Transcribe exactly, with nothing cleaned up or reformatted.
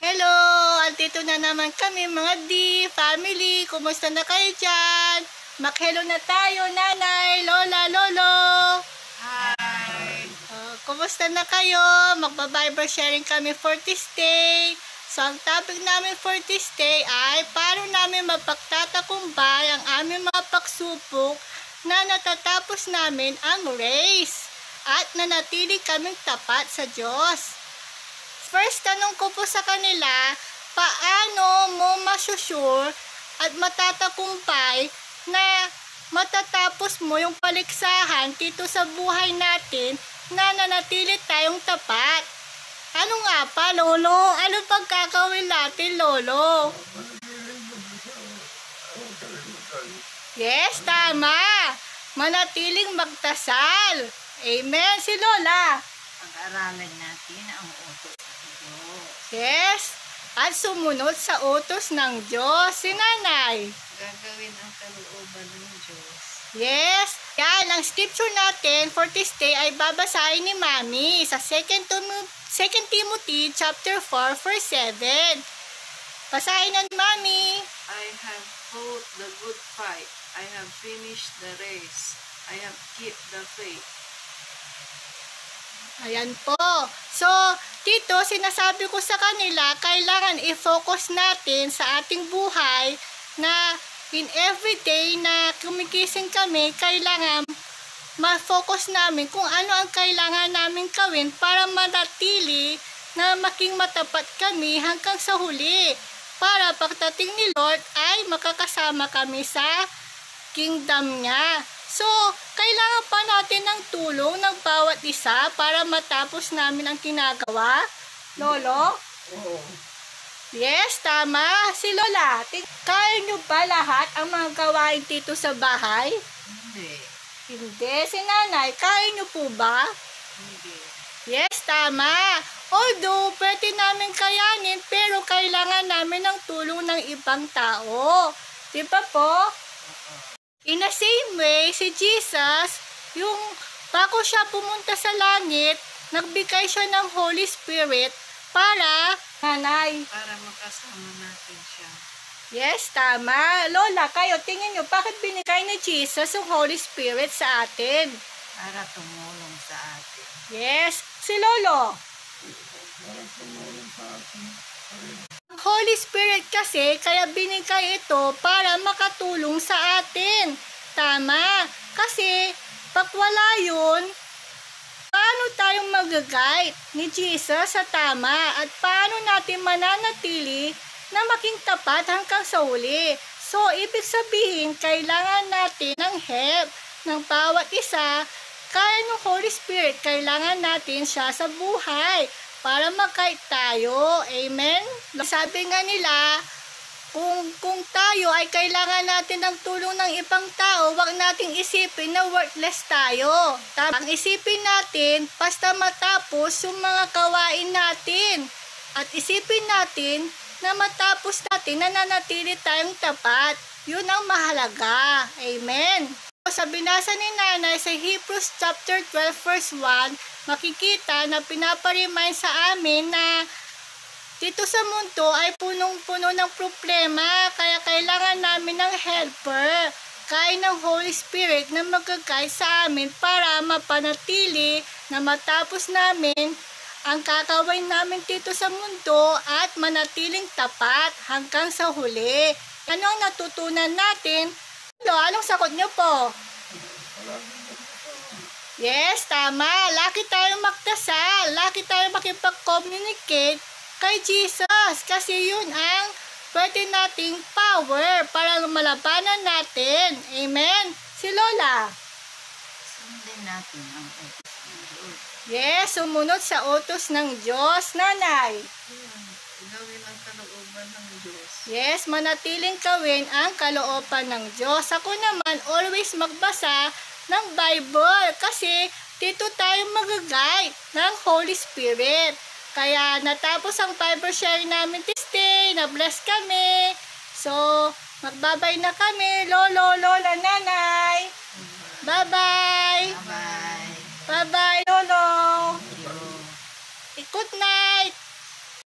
Hello! Andito na naman kami mga D, family. Kumusta na kayo dyan? Mag-hello na tayo, nanay, lola, lolo. Hi! Uh, kumusta na kayo? Magba-Bible sharing kami for this day. So, ang topic namin for this day ay paano namin mapagtatakumbay ang aming mga pagsubok na natatapos namin ang race at nanatili kaming tapat sa Diyos. First, tanong ko po sa kanila, paano mo masusure at matatakumpay na matatapos mo yung paligsahan dito sa buhay natin na nanatili tayong tapat? Ano nga pa, Lolo? Ano pang gagawin natin, Lolo? Yes, tama. Manatiling magdasal. Amen, si Lola. Pag-aralan natin ang utos ng Diyos. Yes, at sumunod sa utos ng Diyos, si Nanay. Gagawin ang kalooban ng Diyos. Yes, yan, ang scripture natin for this day ay babasahin ni Mami sa second Timothy chapter four verse seven. Basahin na ni Mami. I have fought the good fight. I have finished the race. I have kept the faith. Ayan po. So, dito sinasabi ko sa kanila, kailangan i-focus natin sa ating buhay na in everyday na kumigising kami, kailangan ma-focus namin kung ano ang kailangan namin gawin para manatili na maging matapat kami hanggang sa huli. Para pagdating ni Lord ay makakasama kami sa kingdom niya. So, kailangan pa natin ng tulong ng bawat isa para matapos namin ang ginagawa. Lolo? Oo. Yes, tama. Si Lola, kaya nyo ba lahat ang mga gawain dito sa bahay? Hindi. Hindi. Si Nanay, kaya nyo po ba? Hindi. Yes, tama. Although, pwede namin kayanin, pero kailangan namin ng tulong ng ibang tao. Di ba po? Oo. In the same way, si Jesus, yung bago siya pumunta sa langit, nagbigay siya ng Holy Spirit para, Nanay. Para makasama natin siya. Yes, tama. Lola, kayo, tingin nyo, bakit binigay ni Jesus yung Holy Spirit sa atin? Para tumulong sa atin. Yes, si Lolo. Para tumulong sa atin. Holy Spirit kasi, kaya binigay ito para makatulong sa atin. Tama. Kasi, pag wala yun, paano tayong mag-guide ni Jesus sa tama? At paano natin mananatili na maging tapat hanggang sa huli? So, ibig sabihin, kailangan natin ng help ng bawat isa. Kaya ng Holy Spirit, kailangan natin siya sa buhay para mag-guide tayo. Amen? Sabi nga nila, kung, kung tayo ay kailangan natin ng tulong ng ibang tao, wag nating isipin na worthless tayo. Ang isipin natin, basta matapos yung mga gawain natin. At isipin natin na matapos natin, nananatili tayong tapat. Yun ang mahalaga. Amen? Sa binasa ni Nanay sa Hebrews chapter twelve verse one, makikita na pinaparemind sa amin na dito sa mundo ay punong-puno ng problema, kaya kailangan namin ng helper, kaya ng Holy Spirit na mag-guide sa amin para mapanatili na matapos namin ang kakawin namin dito sa mundo at manatiling tapat hanggang sa huli. Ano ang natutunan natin? Ano, anong sagot nyo po? Yes, tama. Laki tayong magdasal. Laki tayong makipag-communicate kay Jesus. Kasi yun ang pwede nating power para malabanan natin. Amen? Si Lola. Sundin natin ang utos ng Diyos. Yes, sumunod sa utos ng Diyos. Nanay. Hmm. Gawin ang kalooban ng Diyos. Yes, manatiling gawin ang kalooban ng Diyos. Ako naman, always magbasa ng Bible kasi dito tayo mag-guide ng Holy Spirit. Kaya natapos ang Bible sharing namin this day, na-bless kami. So, magbabay na kami, Lolo, Lola, Nanay. Bye-bye. Bye-bye. Bye-bye, Lolo. Thank you. Good night.